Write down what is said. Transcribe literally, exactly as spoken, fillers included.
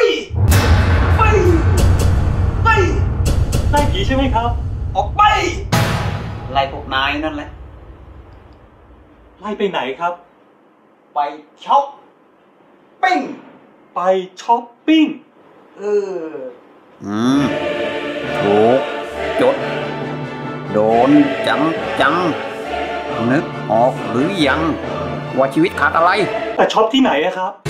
ไปไปไล่ผีใช่ไหมครับออกไปไล่พวกนายนั่นแหละไล่ไปไหนครับไปช็อปปิ้งไปช้อปปิ้งเอออืมถูกจดโดนจังจังนึกออกหรือยังว่าชีวิตขาดอะไรแต่ช็อปที่ไหนนะครับ